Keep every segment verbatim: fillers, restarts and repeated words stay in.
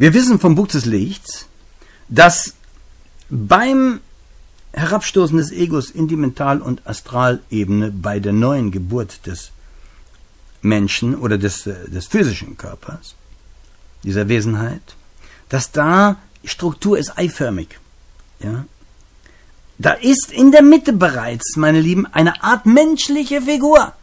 Wir wissen vom Buch des Lichts, dass beim Herabstoßen des Egos in die Mental- und Astralebene bei der neuen Geburt des Menschen oder des, des physischen Körpers, dieser Wesenheit, dass da die Struktur ist eiförmig. Ja? Da ist in der Mitte bereits, meine Lieben, eine Art menschliche Figur.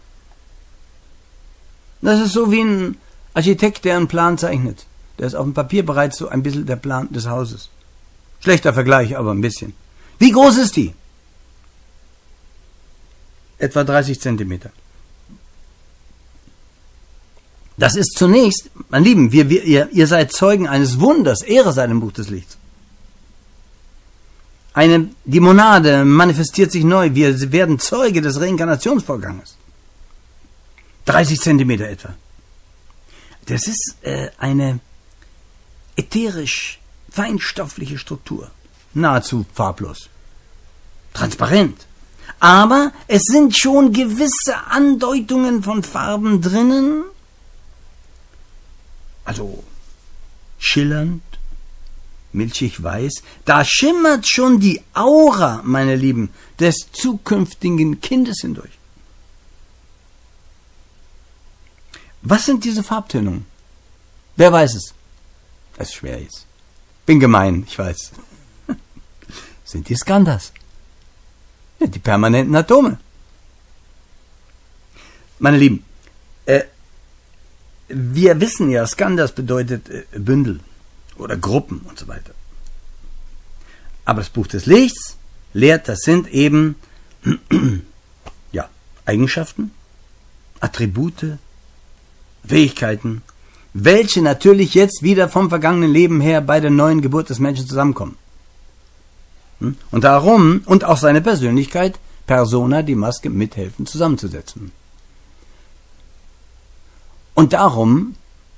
Das ist so wie ein Architekt, der einen Plan zeichnet. Der ist auf dem Papier bereits so ein bisschen der Plan des Hauses. Schlechter Vergleich, aber ein bisschen. Wie groß ist die? Etwa dreißig Zentimeter. Das ist zunächst, mein Lieben, wir, wir, ihr, ihr seid Zeugen eines Wunders, Ehre sei dem Buch des Lichts. Eine, die Monade manifestiert sich neu, wir werden Zeuge des Reinkarnationsvorganges. dreißig Zentimeter etwa. Das ist äh, eine ätherisch feinstoffliche Struktur, nahezu farblos, transparent. Aber es sind schon gewisse Andeutungen von Farben drinnen, also schillernd, milchig weiß. Da schimmert schon die Aura, meine Lieben, des zukünftigen Kindes hindurch. Was sind diese Farbtönungen? Wer weiß es? Das ist schwer jetzt. Bin gemein, ich weiß. Sind die Skandhas. Ja, die permanenten Atome. Meine Lieben, äh, wir wissen ja, Skandhas bedeutet äh, Bündel oder Gruppen und so weiter. Aber das Buch des Lichts lehrt, das sind eben ja, Eigenschaften, Attribute, Fähigkeiten, welche natürlich jetzt wieder vom vergangenen Leben her bei der neuen Geburt des Menschen zusammenkommen. Und darum, und auch seine Persönlichkeit, Persona, die Maske, mithelfen zusammenzusetzen. Und darum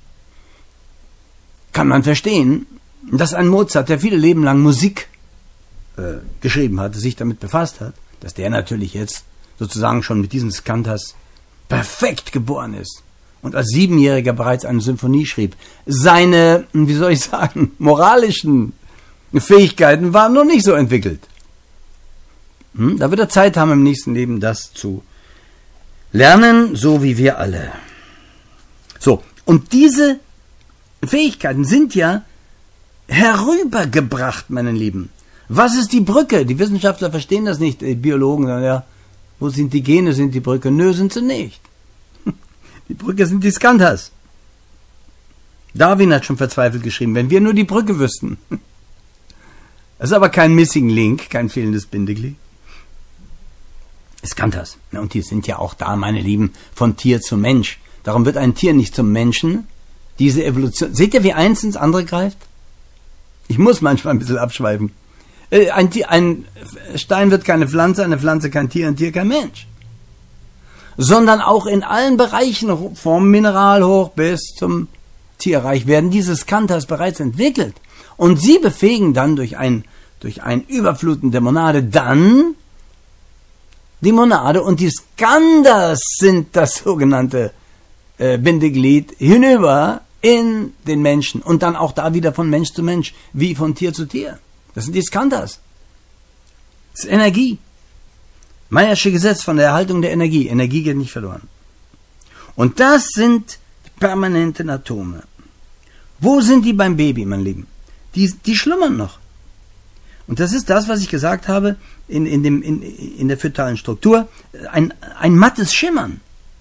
kann man verstehen, dass ein Mozart, der viele Leben lang Musik äh, geschrieben hat, sich damit befasst hat, dass der natürlich jetzt sozusagen schon mit diesen Skandhas perfekt geboren ist und als Siebenjähriger bereits eine Symphonie schrieb. Seine, wie soll ich sagen, moralischen Fähigkeiten waren noch nicht so entwickelt. Hm? Da wird er Zeit haben, im nächsten Leben das zu lernen, so wie wir alle. So, und diese Fähigkeiten sind ja herübergebracht, meine Lieben. Was ist die Brücke? Die Wissenschaftler verstehen das nicht, die Biologen sagen, ja, wo sind die Gene, sind die Brücke? Nö, sind sie nicht. Die Brücke sind die Skandhas. Darwin hat schon verzweifelt geschrieben, wenn wir nur die Brücke wüssten. Das ist aber kein Missing Link, kein fehlendes Bindeglied. Skandhas. Und die sind ja auch da, meine Lieben, von Tier zu Mensch. Darum wird ein Tier nicht zum Menschen. Diese Evolution. Seht ihr, wie eins ins andere greift? Ich muss manchmal ein bisschen abschweifen. Ein, Tier, ein Stein wird keine Pflanze, eine Pflanze kein Tier, ein Tier kein Mensch. Sondern auch in allen Bereichen, vom Mineral hoch bis zum Tierreich, werden diese Skandhas bereits entwickelt. Und sie befähigen dann durch ein, durch ein Überfluten der Monade dann die Monade, und die Skandhas sind das sogenannte äh, Bindeglied hinüber in den Menschen und dann auch da wieder von Mensch zu Mensch, wie von Tier zu Tier. Das sind die Skandhas. Das ist Energie. Mayersche Gesetz von der Erhaltung der Energie. Energie geht nicht verloren. Und das sind permanente Atome. Wo sind die beim Baby, mein Lieben? Die, die schlummern noch. Und das ist das, was ich gesagt habe in, in, dem, in, in der fötalen Struktur. Ein, ein mattes Schimmern.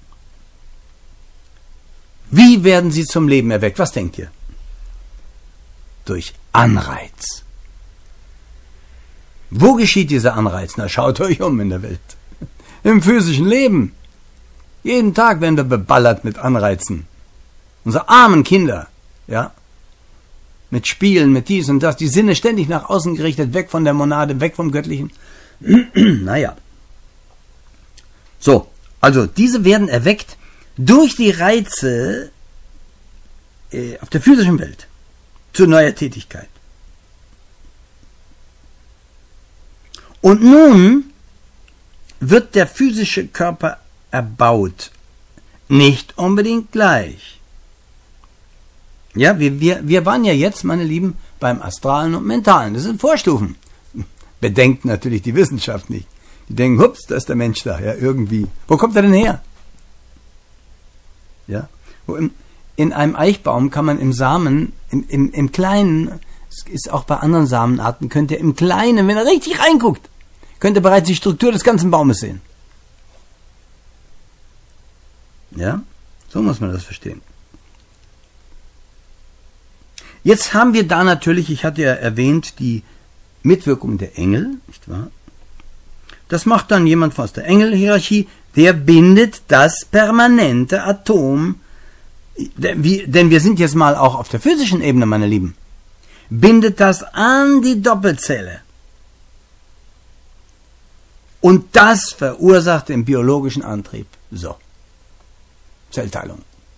Wie werden sie zum Leben erweckt? Was denkt ihr? Durch Anreiz. Wo geschieht dieser Anreiz? Na, schaut euch um in der Welt. Im physischen Leben. Jeden Tag werden wir beballert mit Anreizen. Unsere armen Kinder, ja, mit Spielen, mit dies und das, die Sinne ständig nach außen gerichtet, weg von der Monade, weg vom Göttlichen. Naja. So, also diese werden erweckt durch die Reize äh, auf der physischen Welt zu neuer Tätigkeit. Und nun wird der physische Körper erbaut. Nicht unbedingt gleich. Ja, wir, wir, wir waren ja jetzt, meine Lieben, beim Astralen und Mentalen. Das sind Vorstufen. Bedenkt natürlich die Wissenschaft nicht. Die denken, hups, da ist der Mensch da, ja, irgendwie. Wo kommt er denn her? Ja, wo im, in einem Eichbaum kann man im Samen, im, im, im Kleinen, es ist auch bei anderen Samenarten, könnt ihr im Kleinen, wenn ihr richtig reinguckt, könnt ihr bereits die Struktur des ganzen Baumes sehen. Ja, so muss man das verstehen. Jetzt haben wir da natürlich, ich hatte ja erwähnt, die Mitwirkung der Engel, nicht wahr? Das macht dann jemand aus der Engelhierarchie, der bindet das permanente Atom, denn wir sind jetzt mal auch auf der physischen Ebene, meine Lieben, bindet das an die Doppelzelle. Und das verursacht den biologischen Antrieb. So. Zellteilung.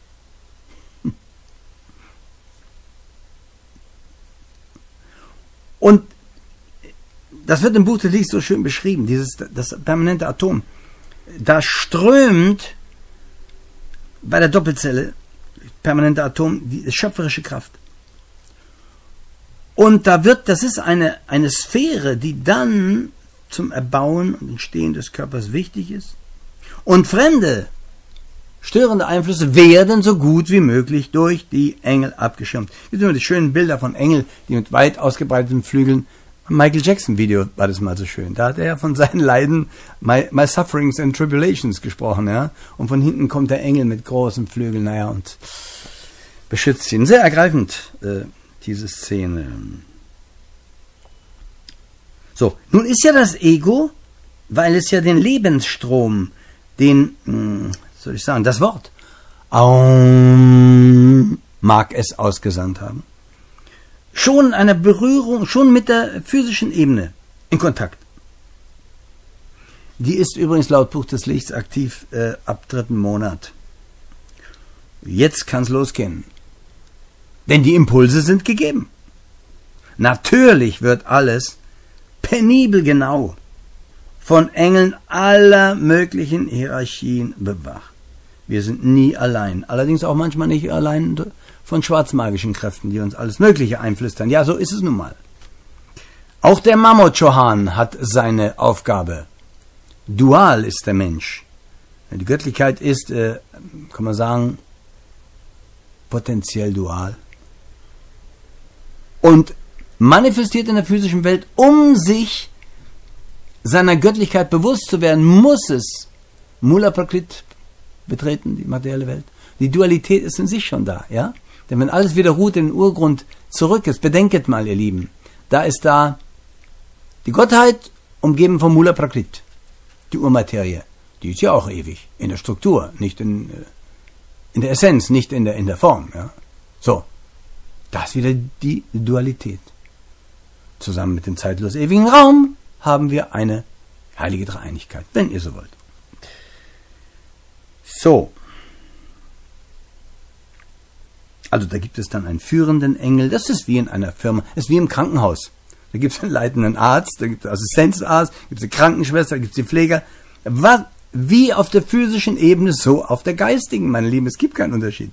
Und das wird im Buch des Lichts so schön beschrieben, dieses, das permanente Atom. Da strömt bei der Doppelzelle, permanente Atom, die schöpferische Kraft. Und da wird, das ist eine, eine Sphäre, die dann zum Erbauen und Entstehen des Körpers wichtig ist. Und fremde, störende Einflüsse werden so gut wie möglich durch die Engel abgeschirmt. Es gibt immer die schönen Bilder von Engeln, die mit weit ausgebreiteten Flügeln. Michael Jackson Video war das mal so schön. Da hat er von seinen Leiden, my, my Sufferings and Tribulations gesprochen, ja. Und von hinten kommt der Engel mit großen Flügeln, naja, und beschützt ihn. Sehr ergreifend, äh, diese Szene. So, nun ist ja das Ego, weil es ja den Lebensstrom, den, mh, soll ich sagen, das Wort, Aum, mag es ausgesandt haben, schon in einer Berührung, schon mit der physischen Ebene in Kontakt. Die ist übrigens laut Buch des Lichts aktiv äh, ab dritten Monat. Jetzt kann es losgehen. Denn die Impulse sind gegeben. Natürlich wird alles penibel genau von Engeln aller möglichen Hierarchien bewacht. Wir sind nie allein. Allerdings auch manchmal nicht allein von schwarzmagischen Kräften, die uns alles Mögliche einflüstern. Ja, so ist es nun mal. Auch der Mammut-Chohan hat seine Aufgabe. Dual ist der Mensch. Die Göttlichkeit ist, äh, kann man sagen, potenziell dual. Und manifestiert in der physischen Welt, um sich seiner Göttlichkeit bewusst zu werden, muss es Mula Prakrit betreten, die materielle Welt. Die Dualität ist in sich schon da, ja? Denn wenn alles wieder ruht in den Urgrund zurück ist, bedenket mal, ihr Lieben, da ist da die Gottheit umgeben vom Mula Prakrit, die Urmaterie. Die ist ja auch ewig, in der Struktur, nicht in, in der Essenz, nicht in der, in der Form, ja? So, da ist wieder die Dualität. Zusammen mit dem zeitlos ewigen Raum haben wir eine heilige Dreieinigkeit, wenn ihr so wollt. So. Also da gibt es dann einen führenden Engel, das ist wie in einer Firma, das ist wie im Krankenhaus. Da gibt es einen leitenden Arzt, da gibt es einen Assistenzarzt, da gibt es eine Krankenschwester, da gibt es die Pfleger. Was, wie auf der physischen Ebene, so auf der geistigen, meine Lieben, es gibt keinen Unterschied.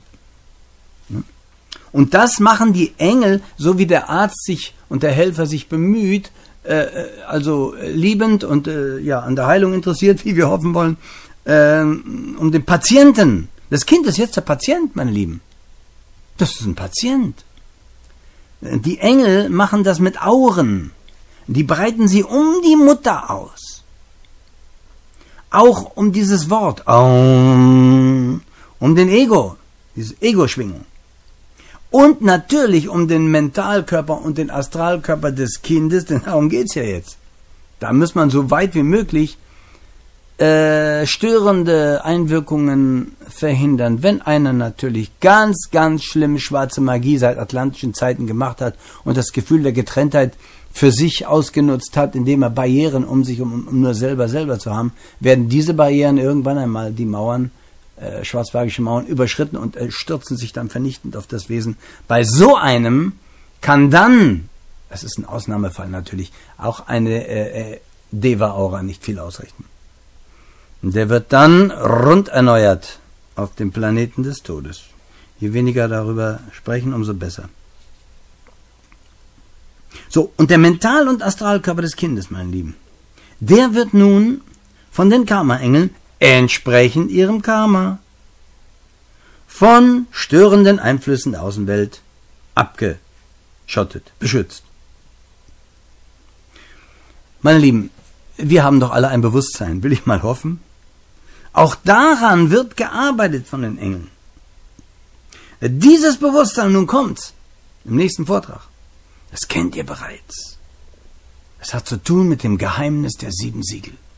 Und das machen die Engel, so wie der Arzt sich und der Helfer sich bemüht, äh, also liebend und äh, ja an der Heilung interessiert, wie wir hoffen wollen, äh, um den Patienten. Das Kind ist jetzt der Patient, meine Lieben. Das ist ein Patient. Die Engel machen das mit Auren. Die breiten sie um die Mutter aus. Auch um dieses Wort, um, um den Ego, diese Ego-Schwingung. Und natürlich um den Mentalkörper und den Astralkörper des Kindes, denn darum geht es ja jetzt. Da muss man so weit wie möglich äh, störende Einwirkungen verhindern. Wenn einer natürlich ganz, ganz schlimm schwarze Magie seit atlantischen Zeiten gemacht hat und das Gefühl der Getrenntheit für sich ausgenutzt hat, indem er Barrieren um sich, um, um nur selber selber zu haben, werden diese Barrieren irgendwann einmal die Mauern, äh, schwarzmagische Mauern, überschritten und äh, stürzen sich dann vernichtend auf das Wesen. Bei so einem kann dann, das ist ein Ausnahmefall natürlich, auch eine äh, äh, Deva-Aura nicht viel ausrichten. Der wird dann rund erneuert auf dem Planeten des Todes. Je weniger darüber sprechen, umso besser. So, und der Mental- und Astralkörper des Kindes, meine Lieben, der wird nun von den Karma-Engeln entsprechend ihrem Karma von störenden Einflüssen der Außenwelt abgeschottet, beschützt. Meine Lieben, wir haben doch alle ein Bewusstsein, will ich mal hoffen. Auch daran wird gearbeitet von den Engeln. Dieses Bewusstsein, nun kommt's, im nächsten Vortrag, das kennt ihr bereits. Es hat zu tun mit dem Geheimnis der sieben Siegel.